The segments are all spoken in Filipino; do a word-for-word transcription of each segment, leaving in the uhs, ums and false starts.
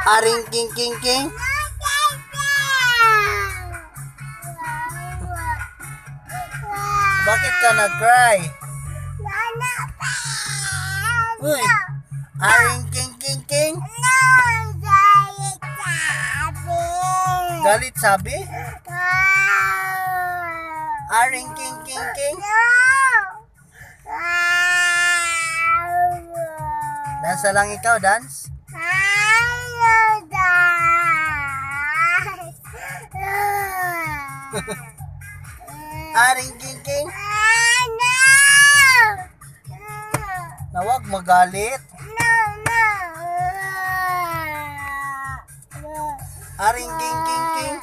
Aring king king king. Bakit ka nag-cry? Uy, aring king king king. Galit sabi? Aring king king king. Dance lang ikaw, dance. Aring king king. Na wag magalit. Aring king king king.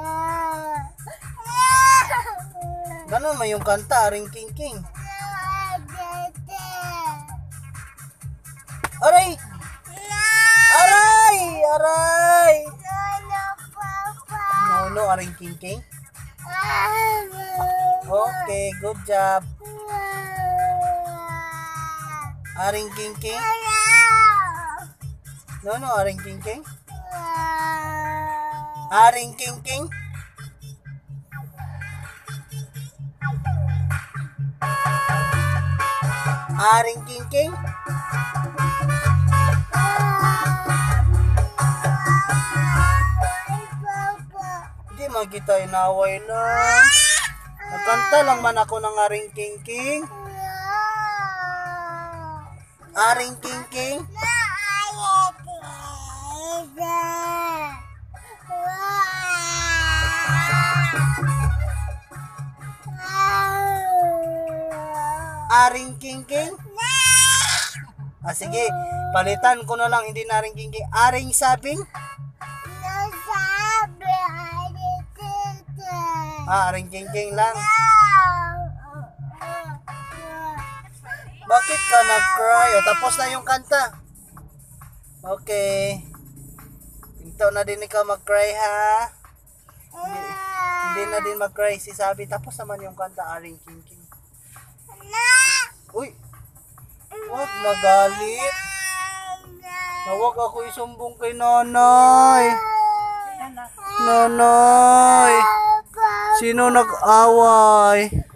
Ganun mo yung kanta, aring king king. Aray! Aray! Aray! No, no, aring king king. Okay, good job. Aring king king. No, no, aring king king. Aring king king. Aring king king. Hindi man kita inaway lang. Nagkanta lang man ako ng aring king king. Aring king king. Aring king king. Ah, sige, palitan ko na lang, hindi na aring king king. Aring sabing. Ah, aring king king lang. Bakit ka nag-cry? O, tapos na yung kanta. Okay. Pinto na din ikaw mag-cry, ha? Hindi, hindi na din mag-cry si Sabi. Tapos naman yung kanta, aring king king. Uy! Huwag magalit. Nawag ako isumbong kay nanay. Nanay! Sino nag-away?